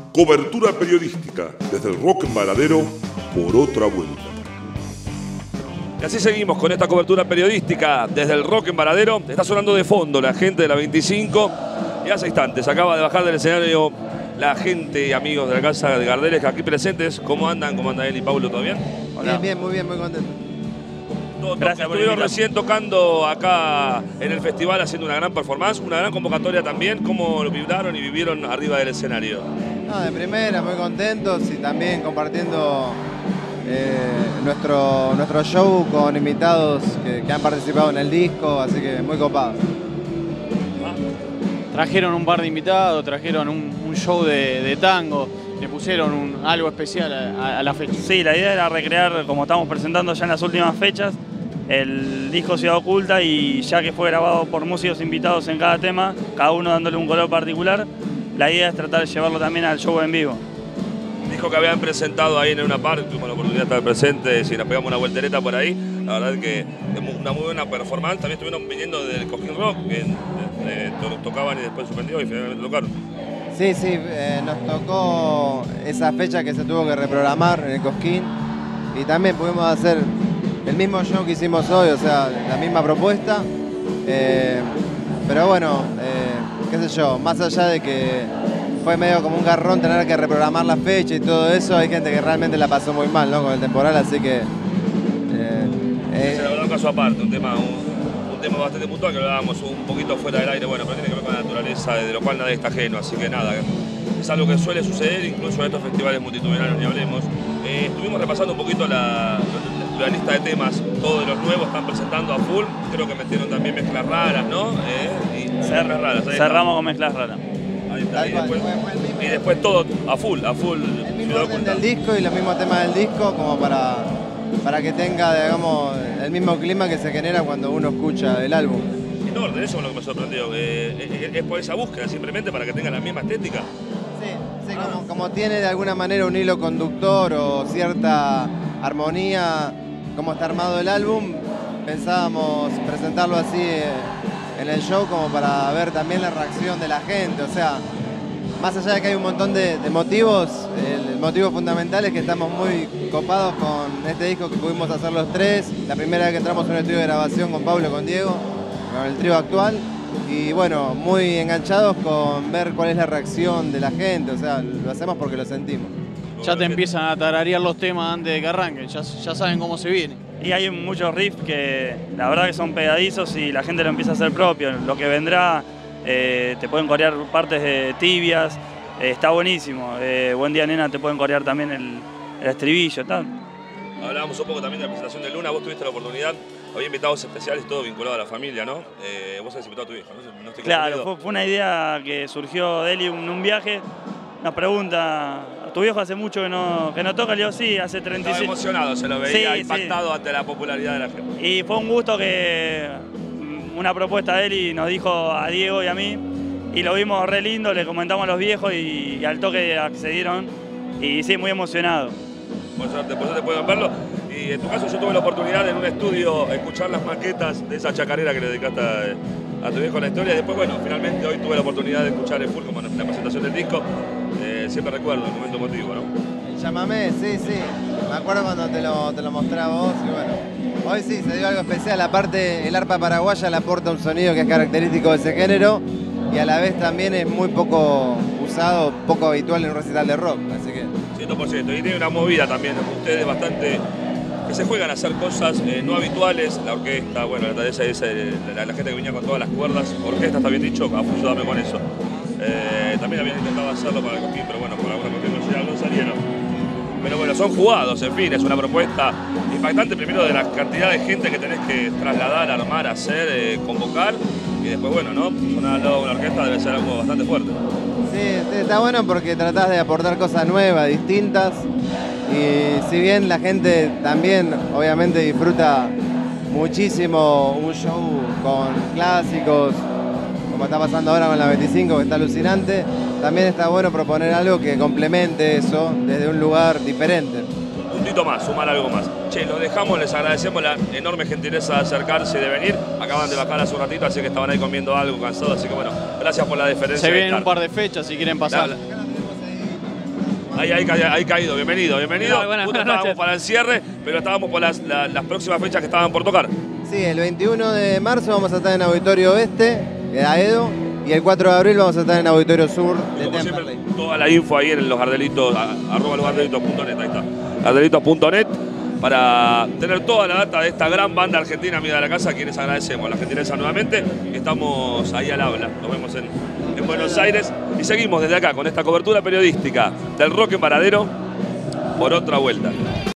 Cobertura periodística desde el Rock en Varadero por otra vuelta. Y así seguimos con esta cobertura periodística desde el Rock en Varadero. Está sonando de fondo la gente de la 25 y hace instantes acaba de bajar del escenario la gente y amigos de la casa de Gardeles aquí presentes. ¿Cómo andan? ¿Cómo anda él y Pablo? ¿Todo bien? Hola. Bien, muy bien, muy contento. Gracias. Estuvieron recién tocando acá en el festival haciendo una gran performance, una gran convocatoria también. ¿Cómo lo vibraron y vivieron arriba del escenario? No, de primera, muy contentos y también compartiendo nuestro show con invitados que han participado en el disco, así que muy copados. Trajeron un par de invitados, trajeron un show de tango, le pusieron algo especial a la fecha. Sí, la idea era recrear, como estamos presentando ya en las últimas fechas, el disco Ciudad Oculta, y ya que fue grabado por músicos invitados en cada tema, cada uno dándole un color particular, la idea es tratar de llevarlo también al show en vivo. Dijo que habían presentado ahí en una parte, tuvimos la oportunidad de estar presentes y nos pegamos una voltereta por ahí. La verdad es que una muy buena performance. También estuvieron viniendo del Cosquín Rock, que tocaban y después suspendió y finalmente tocaron. Sí, nos tocó esa fecha que se tuvo que reprogramar en el Cosquín y también pudimos hacer el mismo show que hicimos hoy, o sea, la misma propuesta. Pero bueno, qué sé yo, más allá de que fue medio como un garrón tener que reprogramar la fecha y todo eso, hay gente que realmente la pasó muy mal, ¿no? Con el temporal, así que... Se la verdad un caso aparte, un tema bastante puntual que lo dábamos un poquito fuera del aire, bueno, pero tiene que ver con la naturaleza, de lo cual nadie está ajeno, así que nada, es algo que suele suceder incluso en estos festivales multitudinarios, ni hablemos. Estuvimos repasando un poquito la lista de temas, todos los nuevos están presentando a full, creo que metieron también mezclas raras, ¿no? Cerramos con mezclas raras. Ahí está, y después todo a full. El mismo orden del disco y los mismos temas del disco como para que tenga, digamos, el mismo clima que se genera cuando uno escucha el álbum. En orden, eso es lo que me sorprendió, es por esa búsqueda, simplemente para que tenga la misma estética. Sí, como tiene de alguna manera un hilo conductor o cierta armonía, como está armado el álbum, pensábamos presentarlo así en el show como para ver también la reacción de la gente, o sea, más allá de que hay un montón de motivos, el motivo fundamental es que estamos muy copados con este disco que pudimos hacer los tres, la primera vez que entramos en un estudio de grabación con Pablo, con Diego, con el trío actual, y bueno, muy enganchados con ver cuál es la reacción de la gente, o sea, lo hacemos porque lo sentimos. Ya te empiezan a tararear los temas antes de que arranquen, ya saben cómo se viene. Y hay muchos riffs que la verdad que son pegadizos y la gente lo empieza a hacer propio. Lo que vendrá, te pueden corear partes de Tibias, está buenísimo. Buen Día Nena te pueden corear también el estribillo. Tal. Hablábamos un poco también de la presentación de Luna, vos tuviste la oportunidad, había invitados especiales, todo vinculado a la familia, ¿no? Vos habés invitado a tu hija, ¿no? No estoy claro, fue una idea que surgió de él en un viaje. Nos pregunta, ¿tu viejo hace mucho que no toca? Le digo, sí, hace 36. Estaba emocionado, se lo veía impactado ante la popularidad de la gente. Y fue un gusto que una propuesta de él y nos dijo a Diego y a mí, y lo vimos re lindo, le comentamos a los viejos y al toque accedieron, y sí, muy emocionado. Por suerte pueden verlo. Y en tu caso yo tuve la oportunidad en un estudio escuchar las maquetas de esa chacarera que le dedicaste a tu viejo la historia, y después, bueno, finalmente hoy tuve la oportunidad de escuchar el full como en la presentación del disco. Siempre recuerdo el momento emotivo, ¿no? El chamamé, sí. Me acuerdo cuando te lo mostré a vos y bueno, hoy sí se dio algo especial. Aparte, el arpa paraguaya le aporta un sonido que es característico de ese género y a la vez también es muy poco usado, poco habitual en un recital de rock, así que... 100%. Y tiene una movida también, ustedes bastante... que se juegan a hacer cosas no habituales, la orquesta, bueno, la gente que venía con todas las cuerdas, orquesta está bien dicho, ayúdame con eso. También habían intentado hacerlo para el Cosquín, pero bueno, por alguna cuestión no salieron. Pero bueno, son jugados, en fin, es una propuesta impactante, primero de la cantidad de gente que tenés que trasladar, armar, hacer, convocar, y después, bueno, ¿no? Sonar al lado de una orquesta debe ser algo bastante fuerte. Sí, está bueno porque tratás de aportar cosas nuevas, distintas, y si bien la gente también obviamente disfruta muchísimo un show con clásicos, como está pasando ahora con la 25, que está alucinante, también está bueno proponer algo que complemente eso desde un lugar diferente. Un puntito más, sumar algo más. Che, los dejamos, les agradecemos la enorme gentileza de acercarse y de venir. Acaban de bajar hace un ratito, así que estaban ahí comiendo algo, cansados, así que bueno, gracias por la deferencia. Se vienen un par de fechas si quieren pasar. Ahí caído, bienvenido. Buenas Justo estábamos noches. para el cierre, pero estábamos por las próximas fechas que estaban por tocar. Sí, el 21 de marzo vamos a estar en Auditorio Oeste, de Aedo, y el 4 de abril vamos a estar en Auditorio Sur de Como siempre, Temperley. toda la info ahí en los Gardelitos, @losgardelitos.net, ahí está. Gardelitos.net para tener toda la data de esta gran banda argentina, amiga de la casa, a quienes agradecemos. La gentileza nuevamente, estamos ahí al habla. Nos vemos en Buenos Aires y seguimos desde acá con esta cobertura periodística del rock en Varadero por otra vuelta.